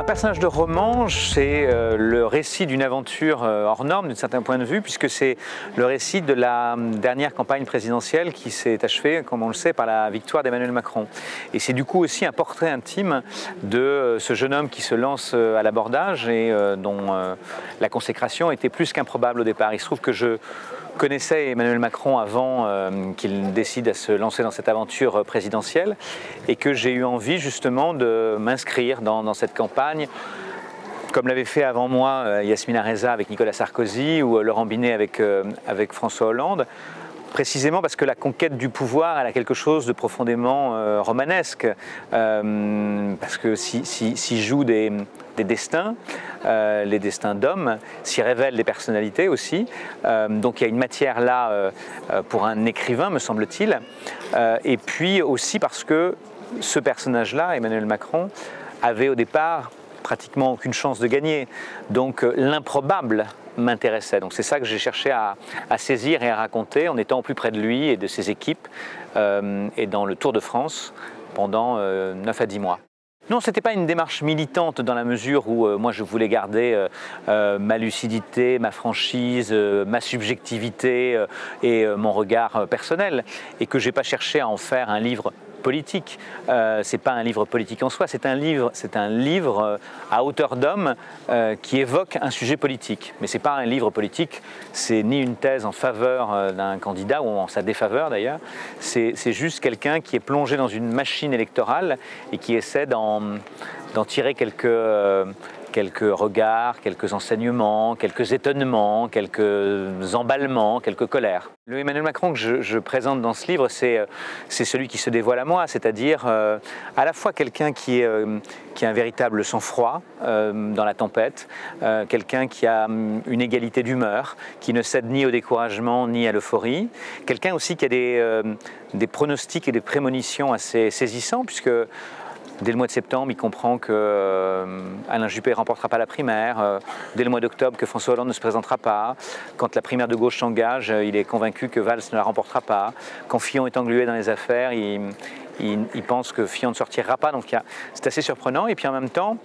Un personnage de roman, c'est le récit d'une aventure hors norme d'un certain point de vue, puisque c'est le récit de la dernière campagne présidentielle qui s'est achevée, comme on le sait, par la victoire d'Emmanuel Macron. Et c'est du coup aussi un portrait intime de ce jeune homme qui se lance à l'abordage et dont la consécration était plus qu'improbable au départ. Il se trouve que je connaissais Emmanuel Macron avant qu'il décide à se lancer dans cette aventure présidentielle et que j'ai eu envie justement de m'inscrire dans cette campagne, comme l'avait fait avant moi Yasmina Reza avec Nicolas Sarkozy ou Laurent Binet avec François Hollande. Précisément parce que la conquête du pouvoir, elle a quelque chose de profondément romanesque. Parce que s'y jouent des destins, les destins d'hommes, s'y révèlent des personnalités aussi. Donc il y a une matière là pour un écrivain, me semble-t-il. Et puis aussi parce que ce personnage-là, Emmanuel Macron, avait au départ pratiquement aucune chance de gagner. Donc l'improbable m'intéressait. Donc c'est ça que j'ai cherché à saisir et à raconter en étant au plus près de lui et de ses équipes et dans le Tour de France pendant 9 à 10 mois. Non, ce n'était pas une démarche militante dans la mesure où moi je voulais garder ma lucidité, ma franchise, ma subjectivité et mon regard personnel et que je n'ai pas cherché à en faire un livre politique. C'est pas un livre politique en soi, c'est un livre à hauteur d'homme qui évoque un sujet politique. Mais c'est pas un livre politique, c'est ni une thèse en faveur d'un candidat ou en sa défaveur d'ailleurs. C'est juste quelqu'un qui est plongé dans une machine électorale et qui essaie d'en tirer quelques regards, quelques enseignements, quelques étonnements, quelques emballements, quelques colères. Le Emmanuel Macron que je présente dans ce livre, c'est celui qui se dévoile à moi, c'est-à-dire à la fois quelqu'un qui a un véritable sang-froid dans la tempête, quelqu'un qui a une égalité d'humeur, qui ne cède ni au découragement ni à l'euphorie, quelqu'un aussi qui a des pronostics et des prémonitions assez saisissants, puisque dès le mois de septembre, il comprend que Alain Juppé ne remportera pas la primaire. Dès le mois d'octobre, que François Hollande ne se présentera pas. Quand la primaire de gauche s'engage, il est convaincu que Valls ne la remportera pas. Quand Fillon est englué dans les affaires, il pense que Fillon ne sortira pas. Donc c'est assez surprenant. Et puis en même temps,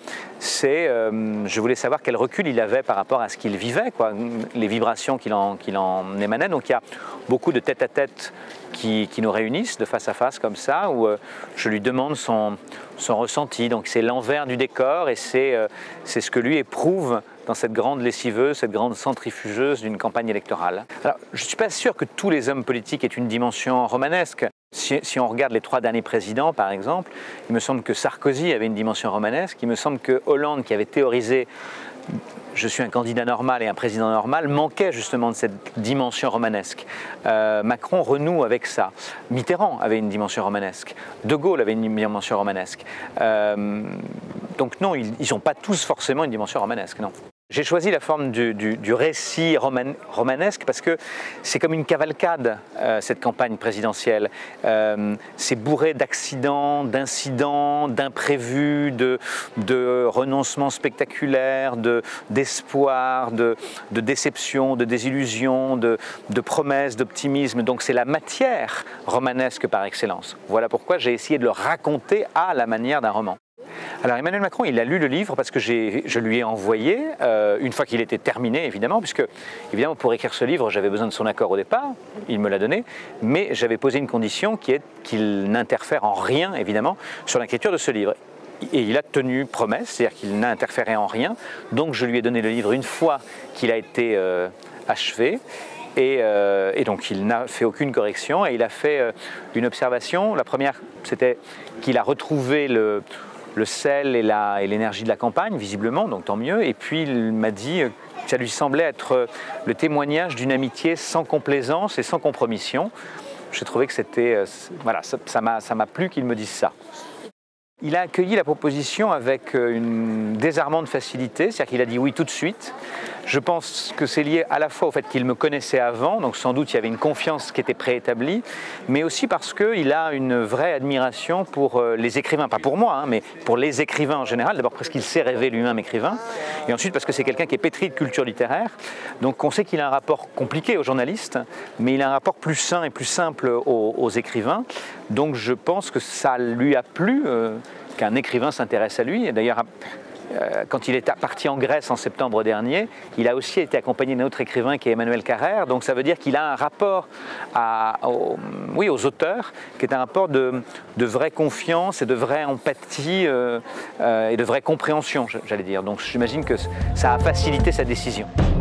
je voulais savoir quel recul il avait par rapport à ce qu'il vivait, quoi, les vibrations qu'il en émanait. Donc il y a beaucoup de tête-à-tête qui nous réunissent de face à face comme ça, où je lui demande son ressenti. Donc c'est l'envers du décor et c'est ce que lui éprouve dans cette grande lessiveuse, cette grande centrifugeuse d'une campagne électorale. Alors je ne suis pas sûr que tous les hommes politiques aient une dimension romanesque. Si on regarde les 3 derniers présidents, par exemple, il me semble que Sarkozy avait une dimension romanesque, il me semble que Hollande, qui avait théorisé « je suis un candidat normal et un président normal », manquait justement de cette dimension romanesque. Macron renoue avec ça. Mitterrand avait une dimension romanesque. De Gaulle avait une dimension romanesque. Donc non, ils n'ont pas tous forcément une dimension romanesque, non. J'ai choisi la forme du récit romanesque parce que c'est comme une cavalcade, cette campagne présidentielle. C'est bourré d'accidents, d'incidents, d'imprévus, de renoncements spectaculaires, d'espoir, de déception, de désillusion, de promesses, d'optimisme. Donc c'est la matière romanesque par excellence. Voilà pourquoi j'ai essayé de le raconter à la manière d'un roman. Alors Emmanuel Macron, il a lu le livre parce que je lui ai envoyé, une fois qu'il était terminé évidemment, puisque évidemment pour écrire ce livre j'avais besoin de son accord au départ, il me l'a donné, mais j'avais posé une condition qui est qu'il n'interfère en rien évidemment sur l'écriture de ce livre. Et il a tenu promesse, c'est-à-dire qu'il n'a interféré en rien, donc je lui ai donné le livre une fois qu'il a été achevé. Et donc il n'a fait aucune correction et il a fait une observation. La première, c'était qu'il a retrouvé le sel et l'énergie de la campagne, visiblement, donc tant mieux. Et puis il m'a dit que ça lui semblait être le témoignage d'une amitié sans complaisance et sans compromission. J'ai trouvé que c'était... voilà, ça m'a plu qu'il me dise ça. Il a accueilli la proposition avec une désarmante facilité, c'est-à-dire qu'il a dit oui tout de suite. Je pense que c'est lié à la fois au fait qu'il me connaissait avant, donc sans doute il y avait une confiance qui était préétablie, mais aussi parce qu'il a une vraie admiration pour les écrivains, pas pour moi, hein, mais pour les écrivains en général, d'abord parce qu'il s'est rêvé lui-même écrivain, et ensuite parce que c'est quelqu'un qui est pétri de culture littéraire, donc on sait qu'il a un rapport compliqué aux journalistes, mais il a un rapport plus sain et plus simple aux écrivains, donc je pense que ça lui a plu qu'un écrivain s'intéresse à lui, et d'ailleurs quand il est parti en Grèce en septembre dernier, il a aussi été accompagné d'un autre écrivain qui est Emmanuel Carrère. Donc ça veut dire qu'il a un rapport aux auteurs qui est un rapport de vraie confiance et de vraie empathie et de vraie compréhension, j'allais dire. Donc j'imagine que ça a facilité sa décision.